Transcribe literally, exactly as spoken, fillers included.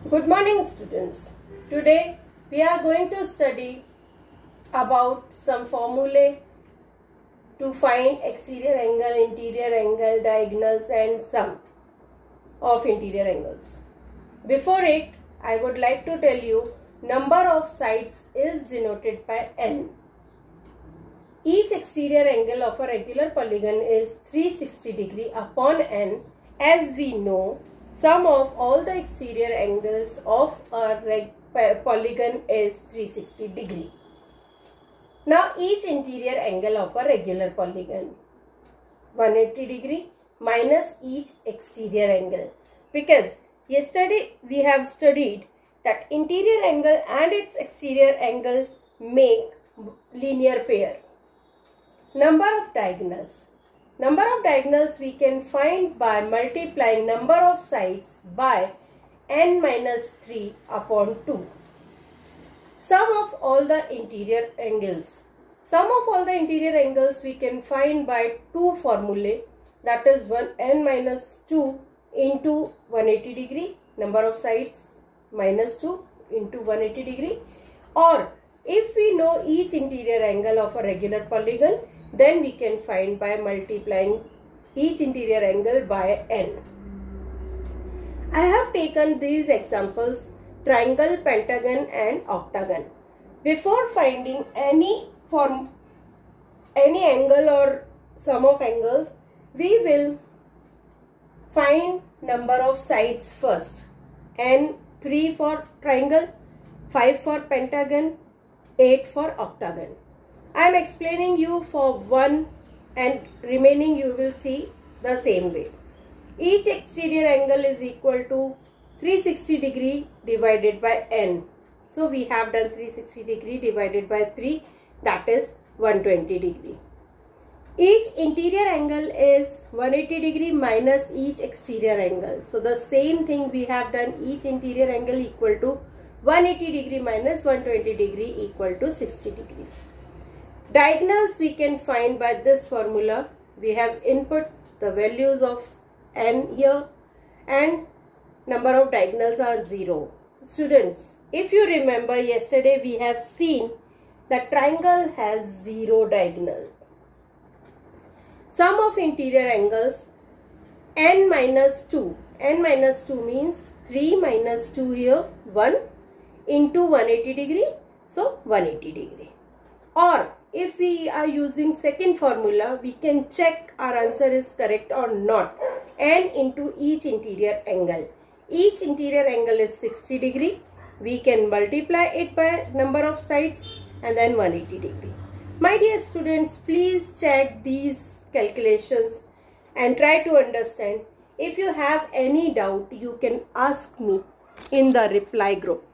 Good morning students. Today we are going to study about some formulae to find exterior angle, interior angle, diagonals and sum of interior angles. Before it, I would like to tell you number of sides is denoted by n. Each exterior angle of a regular polygon is three hundred sixty degree upon n. As we know, sum of all the exterior angles of a polygon is three hundred sixty degree. Now each interior angle of a regular polygon one hundred eighty degree minus each exterior angle, because yesterday we have studied that interior angle and its exterior angle make linear pair. Number of diagonals. Number of diagonals we can find by multiplying number of sides by n minus three upon two. Sum of all the interior angles. Sum of all the interior angles we can find by two formulae, that is one n minus two into one hundred eighty degree, number of sides minus two into one hundred eighty degree, or if we know each interior angle of a regular polygon, then we can find by multiplying each interior angle by n. I have taken these examples: triangle, pentagon and octagon. Before finding any form, any angle or sum of angles, we will find number of sides first. N three for triangle, five for pentagon, eight for octagon. I am explaining you for one and remaining you will see the same way. Each exterior angle is equal to three hundred sixty degree divided by n. So we have done three hundred sixty degree divided by three, that is one hundred twenty degree. Each interior angle is one hundred eighty degree minus each exterior angle. So the same thing we have done, each interior angle equal to one hundred eighty degree minus one hundred twenty degree equal to sixty degree. Diagonals we can find by this formula. We have input the values of n here and number of diagonals are zero. Students, if you remember, yesterday we have seen that triangle has zero diagonal. Sum of interior angles n minus two. N minus two means three minus two here, one into one hundred eighty degree, so one hundred eighty degree. Or if we are using second formula, we can check our answer is correct or not. N into each interior angle. Each interior angle is sixty degree. We can multiply it by number of sides and then one hundred eighty degree. My dear students, please check these calculations and try to understand. If you have any doubt, you can ask me in the reply group.